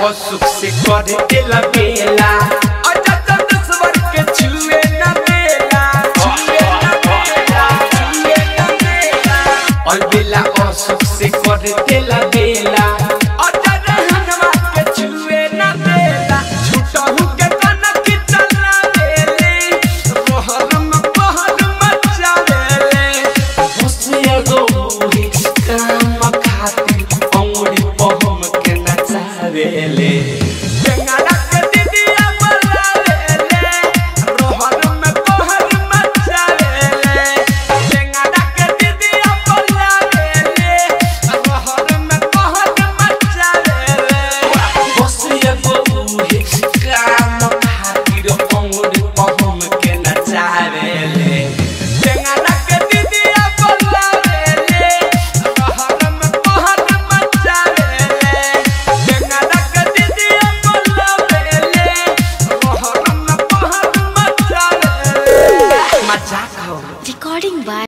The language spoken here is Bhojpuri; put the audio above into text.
असुख से करे तेला बेला अजत दसवर के छुए न बेला और बेला असुख से करे तेला बेला अजत हनवा के छुए न बेला छुटहु के कनक चला बेले मोहरम पहर मचा बेले होसिया गो काम खातिर अंगुरी पहम के नचावेले जंगला के दीदिया बोलावेले रोहर में पहर मचावेले जंगला के दीदिया बोलावेले रोहर में पहर मचावेले होसिया गो काम खातिर अंगुरी पहम के नचावेले जंगला के दीदिया बोलावेले रोहर में पहर मचावेले जंगला के दीदिया बोलावेले रोहर में पहर मचावेले मजाक हो Recording by